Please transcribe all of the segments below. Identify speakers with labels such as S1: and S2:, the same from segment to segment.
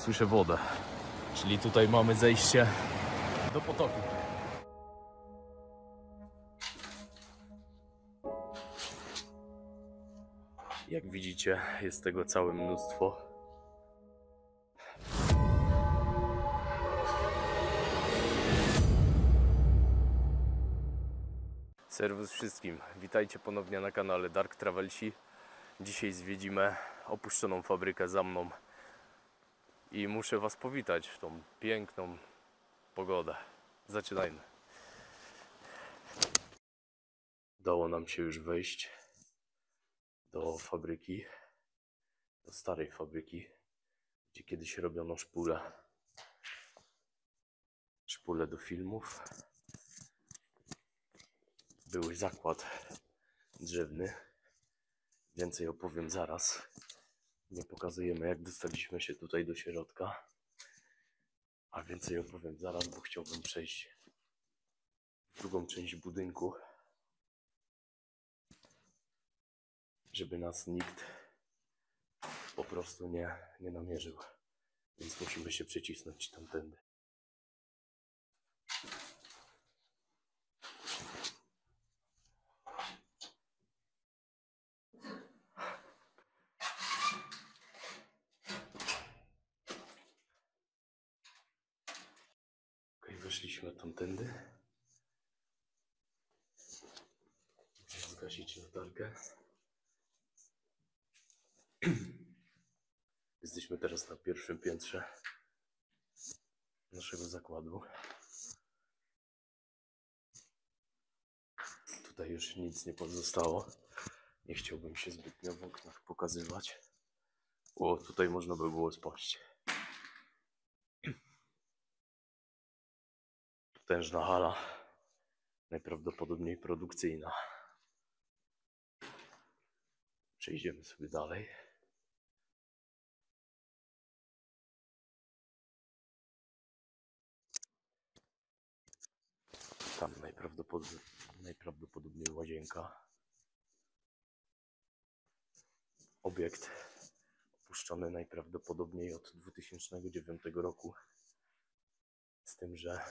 S1: Słyszę wodę, czyli tutaj mamy zejście do potoku. Jak widzicie, jest tego całe mnóstwo. Serwus wszystkim, witajcie ponownie na kanale Dark Travelsi. Dzisiaj zwiedzimy opuszczoną fabrykę za mną i muszę was powitać w tą piękną pogodę. Zaczynajmy. Udało nam się już wejść do fabryki, do starej fabryki, gdzie kiedyś robiono szpule do filmów. Był zakład drzewny. Więcej opowiem zaraz. Nie pokazujemy, jak dostaliśmy się tutaj do środka. A więcej opowiem zaraz, bo chciałbym przejść w drugą część budynku, żeby nas nikt po prostu nie namierzył. Więc musimy się przycisnąć tamtędy. Weszliśmy tamtędy. Muszę zgasić latarkę. Jesteśmy teraz na pierwszym piętrze naszego zakładu. Tutaj już nic nie pozostało. Nie chciałbym się zbytnio w oknach pokazywać. O, tutaj można by było spaść. Potężna hala, najprawdopodobniej produkcyjna. Przejdziemy sobie dalej. Tam najprawdopodobniej łazienka. Obiekt opuszczony najprawdopodobniej od 2009 roku. Z tym, że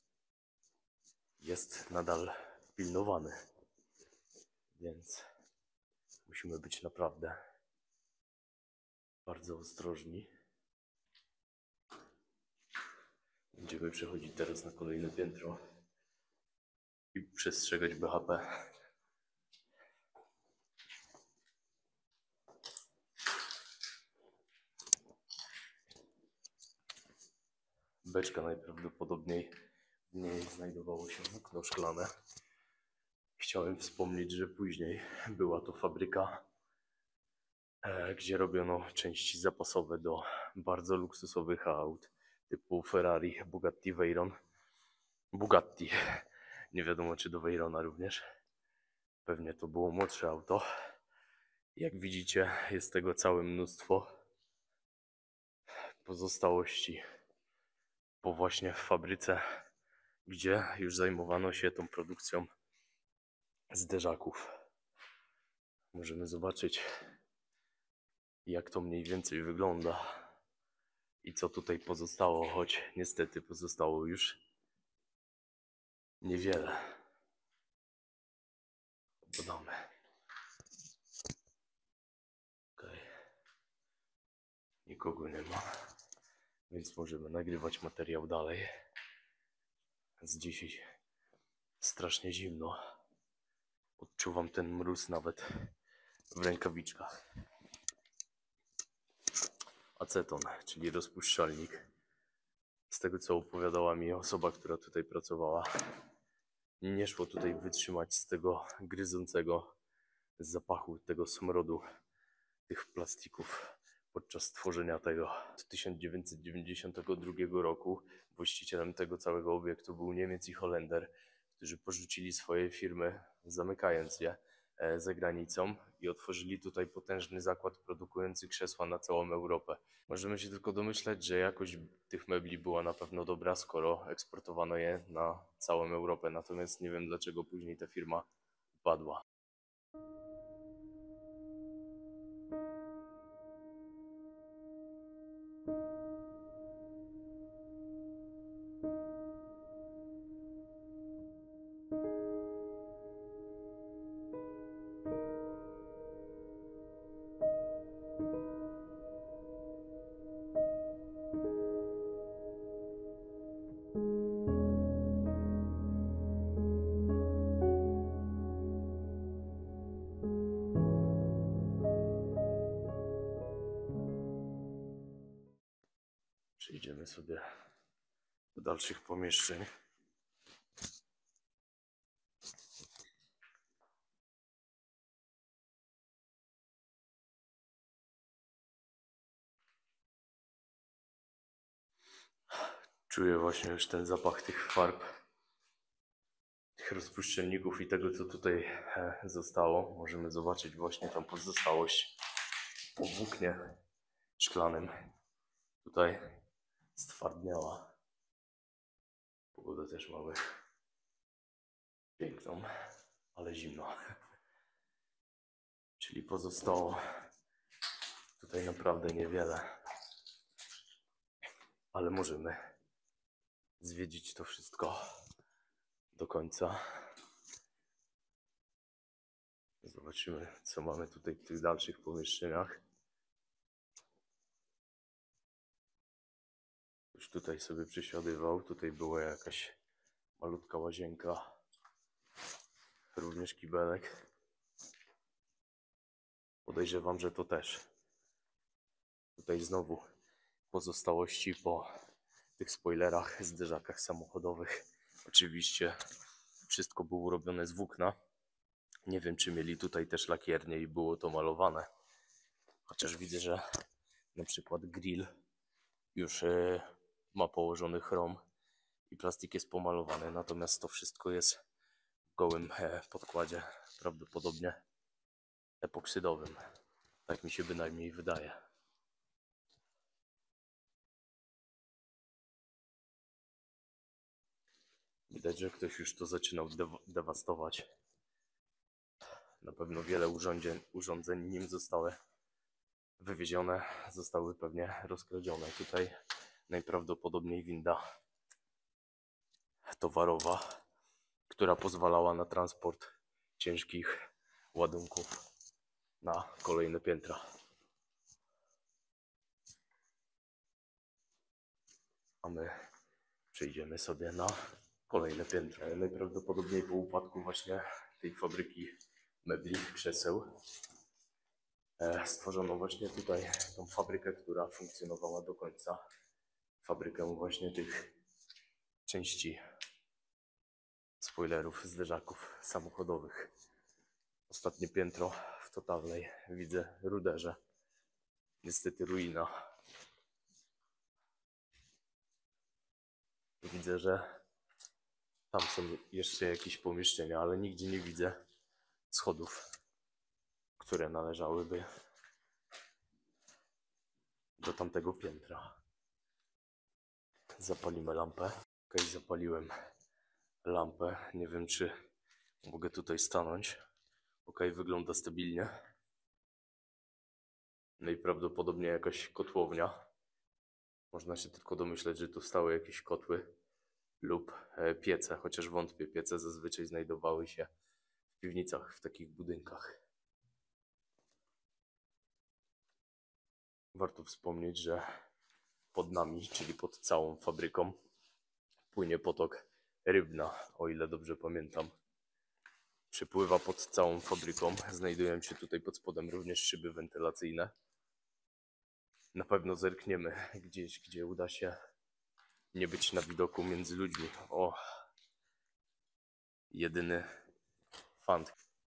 S1: jest nadal pilnowany. Więc musimy być naprawdę bardzo ostrożni. Będziemy przechodzić teraz na kolejne piętro i przestrzegać BHP. Beczka najprawdopodobniej, w niej znajdowało się okno szklane. Chciałem wspomnieć, że później była to fabryka, gdzie robiono części zapasowe do bardzo luksusowych aut typu Ferrari, Bugatti Veyron. Bugatti, nie wiadomo czy do Veyrona również. Pewnie to było młodsze auto. Jak widzicie, jest tego całe mnóstwo pozostałości po właśnie w fabryce, gdzie już zajmowano się tą produkcją zderzaków. Możemy zobaczyć, jak to mniej więcej wygląda i co tutaj pozostało, choć niestety pozostało już niewiele. Dodamy. Okay. Nikogo nie ma, więc możemy nagrywać materiał dalej. Z dzisiaj strasznie zimno. Odczuwam ten mróz nawet w rękawiczkach. Aceton, czyli rozpuszczalnik. Z tego co opowiadała mi osoba, która tutaj pracowała, nie szło tutaj wytrzymać z tego gryzącego zapachu, tego smrodu tych plastików podczas tworzenia tego. Od 1992 roku właścicielem tego całego obiektu był Niemiec i Holender, którzy porzucili swoje firmy, zamykając je za granicą i otworzyli tutaj potężny zakład produkujący krzesła na całą Europę. Możemy się tylko domyślać, że jakość tych mebli była na pewno dobra, skoro eksportowano je na całą Europę. Natomiast nie wiem, dlaczego później ta firma upadła. Przejdziemy sobie do dalszych pomieszczeń. Czuję właśnie już ten zapach tych farb, tych rozpuszczalników i tego, co tutaj zostało. Możemy zobaczyć właśnie tam pozostałość po włóknie szklanym. Tutaj stwardniała. Pogodę też mamy piękną, ale zimno. Czyli pozostało tutaj naprawdę niewiele. Ale możemy zwiedzić to wszystko do końca. Zobaczymy, co mamy tutaj w tych dalszych pomieszczeniach. Już tutaj sobie przysiadywał. Tutaj była jakaś malutka łazienka. Również kibelek. Podejrzewam, że to też. Tutaj znowu pozostałości po tych spoilerach, zderzakach samochodowych. Oczywiście wszystko było robione z włókna. Nie wiem, czy mieli tutaj też lakiernię i było to malowane. Chociaż widzę, że na przykład grill już ma położony chrom i plastik jest pomalowany. Natomiast to wszystko jest w gołym podkładzie, prawdopodobnie epoksydowym. Tak mi się bynajmniej wydaje. Widać, że ktoś już to zaczynał dewastować. Na pewno wiele urządzeń nim zostały wywiezione, zostały pewnie rozkradzione. Tutaj najprawdopodobniej winda towarowa, która pozwalała na transport ciężkich ładunków na kolejne piętra. A my przejdziemy sobie na kolejne piętra. Najprawdopodobniej po upadku właśnie tej fabryki mebli, krzeseł stworzono właśnie tutaj tą fabrykę, która funkcjonowała do końca. Fabrykę właśnie tych części spoilerów, zderzaków samochodowych. Ostatnie piętro w totalnej widzę ruderze. Niestety ruina. Widzę, że tam są jeszcze jakieś pomieszczenia, ale nigdzie nie widzę schodów, które należałyby do tamtego piętra. Zapalimy lampę. Ok, zapaliłem lampę. Nie wiem, czy mogę tutaj stanąć. Ok, wygląda stabilnie. Najprawdopodobniej jakaś kotłownia. Można się tylko domyśleć, że tu stały jakieś kotły lub piece, chociaż wątpię. Piece zazwyczaj znajdowały się w piwnicach, w takich budynkach. Warto wspomnieć, że pod nami, czyli pod całą fabryką, płynie potok Rybna, o ile dobrze pamiętam. Przepływa pod całą fabryką. Znajdują się tutaj pod spodem również szyby wentylacyjne. Na pewno zerkniemy gdzieś, gdzie uda się nie być na widoku między ludźmi. O, jedyny fant.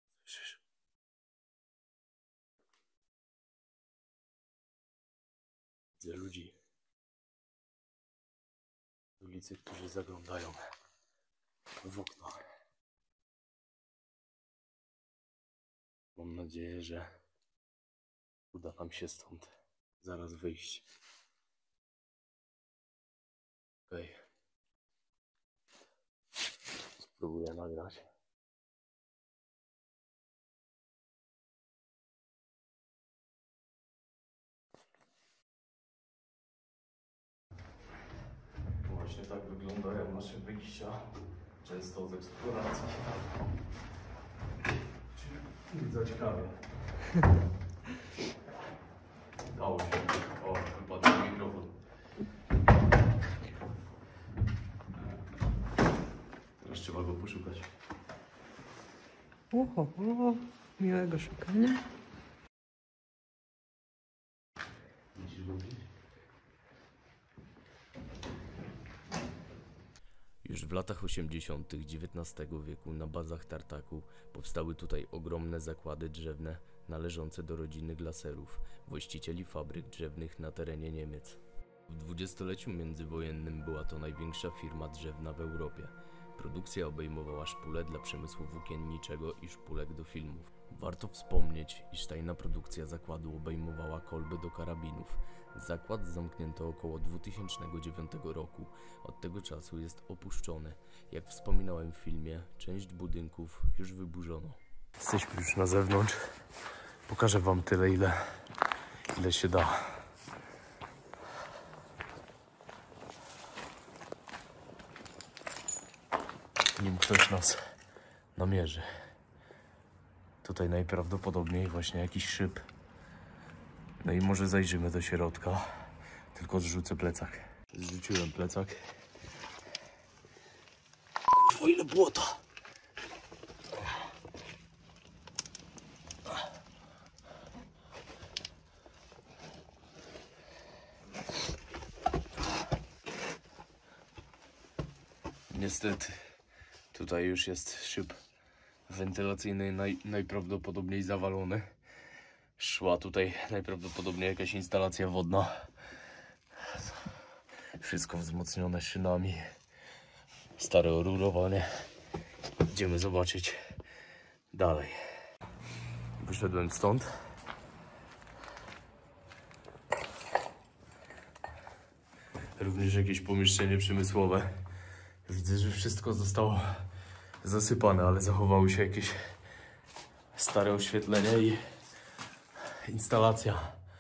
S1: Widzę ludzi z ulicy, którzy zaglądają w okno. Mam nadzieję, że uda nam się stąd zaraz wyjść. Okej. Spróbuję nagrać. Właśnie tak wyglądają nasze wyjścia, często z eksploracji. Za ciekawie. Dało się. O, wypadł mikrofon. Teraz trzeba go poszukać.
S2: Oho, miłego szukania.
S1: Widzisz go gdzieś? Już w latach 80. XIX wieku na bazach tartaku powstały tutaj ogromne zakłady drzewne należące do rodziny Glaserów, właścicieli fabryk drzewnych na terenie Niemiec. W dwudziestoleciu międzywojennym była to największa firma drzewna w Europie. Produkcja obejmowała szpule dla przemysłu włókienniczego i szpulek do filmów. Warto wspomnieć, iż tajna produkcja zakładu obejmowała kolby do karabinów. Zakład zamknięto około 2009 roku. Od tego czasu jest opuszczony. Jak wspominałem w filmie, część budynków już wyburzono. Jesteśmy już na zewnątrz. Pokażę wam tyle, ile się da. Nim ktoś nas namierzy. Tutaj najprawdopodobniej właśnie jakiś szyb. No i może zajrzymy do środka. Tylko zrzucę plecak. Zrzuciłem plecak. O, ile błota! Niestety, tutaj już jest szyb wentylacyjny najprawdopodobniej zawalony. Szła tutaj najprawdopodobniej jakaś instalacja wodna. Wszystko wzmocnione szynami. Stare orurowanie. Idziemy zobaczyć dalej. Wyszedłem stąd. Również jakieś pomieszczenie przemysłowe. Widzę, że wszystko zostało zasypane, ale zachowały się jakieś stare oświetlenia i instalacja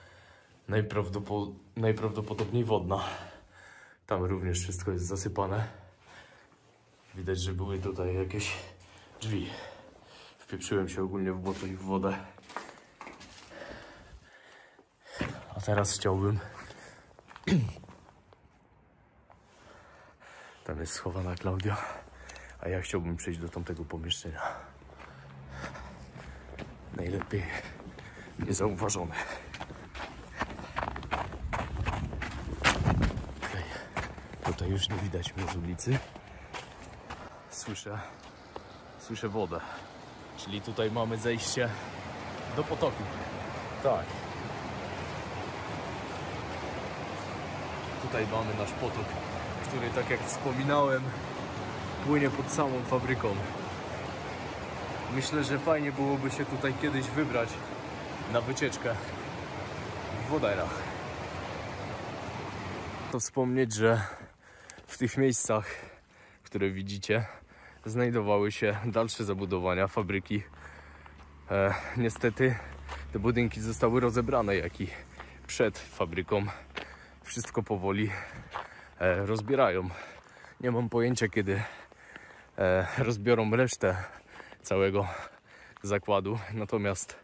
S1: najprawdopodobniej wodna. Tam również wszystko jest zasypane. Widać, że były tutaj jakieś drzwi. Wpieprzyłem się ogólnie w błoto i w wodę. A teraz chciałbym... Tam jest schowana Klaudia, a ja chciałbym przejść do tamtego pomieszczenia. Najlepiej niezauważone. Okay. Tutaj już nie widać mnie z ulicy. Słyszę wodę. Czyli tutaj mamy zejście do potoku. Tak. Tutaj mamy nasz potok, który, tak jak wspominałem, płynie pod samą fabryką. Myślę, że fajnie byłoby się tutaj kiedyś wybrać na wycieczkę w Woderach. To wspomnieć, że w tych miejscach, które widzicie, znajdowały się dalsze zabudowania fabryki. Niestety te budynki zostały rozebrane, jak i przed fabryką. Wszystko powoli rozbierają. Nie mam pojęcia, kiedy rozbiorą resztę całego zakładu, natomiast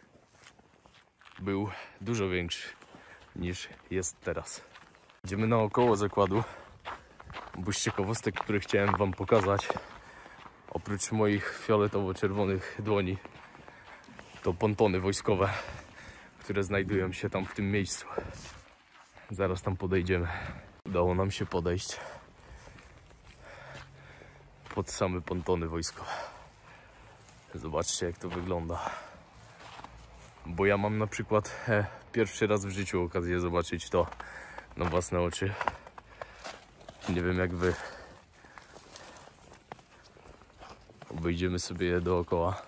S1: był dużo większy niż jest teraz. Idziemy naokoło zakładu, bo z ciekawostek, które chciałem wam pokazać, oprócz moich fioletowo-czerwonych dłoni, to pontony wojskowe, które znajdują się tam w tym miejscu. Zaraz tam podejdziemy. Udało nam się podejść pod same pontony wojskowe. Zobaczcie, jak to wygląda. Bo ja mam na przykład pierwszy raz w życiu okazję zobaczyć to na własne oczy. Nie wiem jak wy. Obejdziemy sobie je dookoła.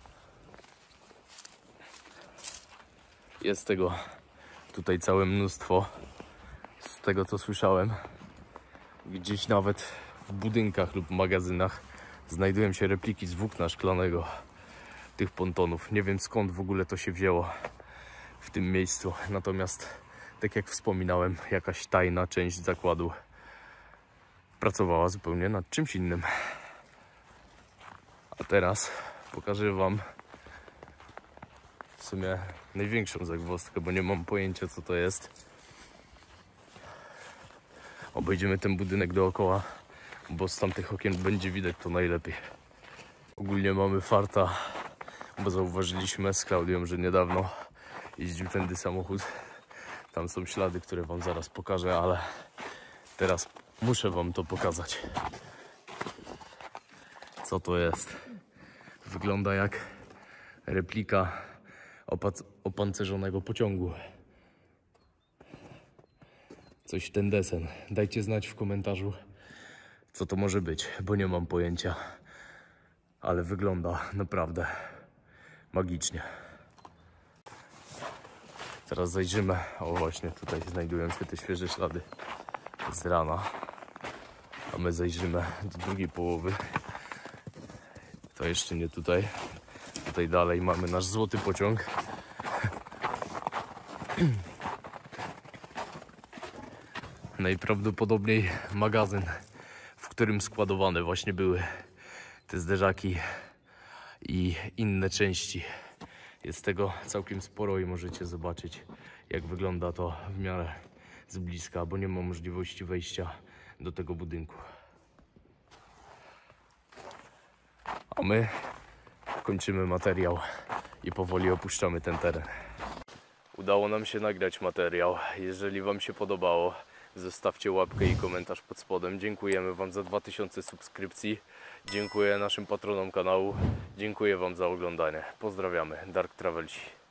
S1: Jest tego tutaj całe mnóstwo. Z tego co słyszałem, gdzieś nawet w budynkach lub magazynach znajdują się repliki z włókna szklanego tych pontonów. Nie wiem skąd w ogóle to się wzięło w tym miejscu. Natomiast, tak jak wspominałem, jakaś tajna część zakładu pracowała zupełnie nad czymś innym. A teraz pokażę wam w sumie największą zagwozdkę, bo nie mam pojęcia co to jest. Obejdziemy ten budynek dookoła, bo z tamtych okien będzie widać to najlepiej. Ogólnie mamy farta, bo zauważyliśmy z Klaudią, że niedawno jeździł tędy samochód. Tam są ślady, które wam zaraz pokażę, ale teraz muszę wam to pokazać. Co to jest? Wygląda jak replika opancerzonego pociągu. Coś w ten desen. Dajcie znać w komentarzu, co to może być, bo nie mam pojęcia. Ale wygląda naprawdę magicznie. Teraz zajrzymy. O właśnie, tutaj znajdują się te świeże ślady z rana. A my zajrzymy do drugiej połowy. To jeszcze nie tutaj. Tutaj dalej mamy nasz złoty pociąg. Najprawdopodobniej magazyn, w którym składowane właśnie były te zderzaki i inne części. Jest tego całkiem sporo i możecie zobaczyć, jak wygląda to w miarę z bliska, bo nie ma możliwości wejścia do tego budynku. A my kończymy materiał i powoli opuszczamy ten teren. Udało nam się nagrać materiał. Jeżeli Wam się podobało, zostawcie łapkę i komentarz pod spodem. Dziękujemy Wam za 2000 subskrypcji. Dziękuję naszym patronom kanału. Dziękuję Wam za oglądanie. Pozdrawiamy. Dark Travelsi.